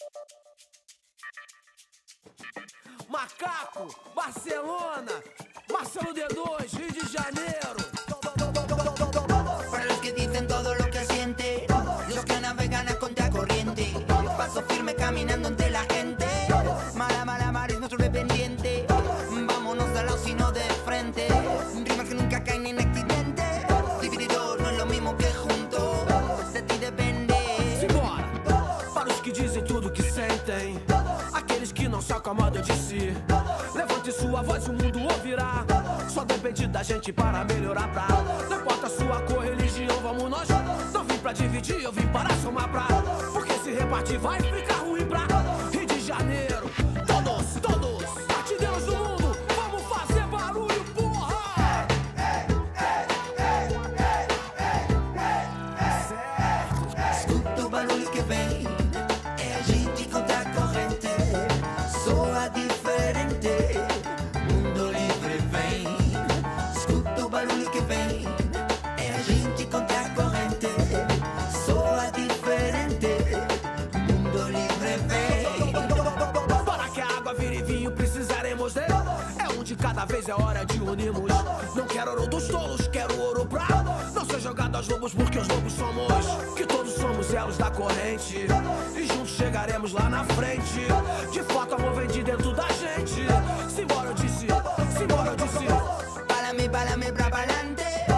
Macaco, Barcelona, Marcelo D2, Rio de Janeiro. Para los que dicen todo lo que siente, los que navegan a contracorriente, paso firme caminando entre la gente. Mala mar es nuestro dependiente. Vámonos de lado sino de frente. Rimas que nunca caen en accidente. Divididos no es lo mismo que juntos. De ti depende. Simbora, para os que dizem tudo que sentem, aqueles que não sacam a moda de si. Levante sua voz, o mundo ouvirá. Só depende da gente para melhorar pra. Não importa a sua cor, religião, vamos nós. Não vim pra dividir, eu vim para somar pra. Porque se repartir vai ficar ruim pra Rio de Janeiro. Todos, partideiros do mundo, vamos fazer barulho, porra! Escuta o barulho que vem, é a gente contra a corrente. Soa diferente, mundo livre vem. Escuta o barulho que vem, é a gente contra a corrente. Soa diferente, mundo livre vem. Para que a água vire vinho precisaremos dele. É um de cada vez, é hora de unirmos. Não quero ouro dos tolos, quero ouro pra não ser jogado aos lobos, porque os lobos somos. Que todos somos elos da corrente e juntos chegaremos lá na frente. De fato amor vem de dentro da gente. Simbora eu disse, simbora eu disse. Pálame pra pa'lante.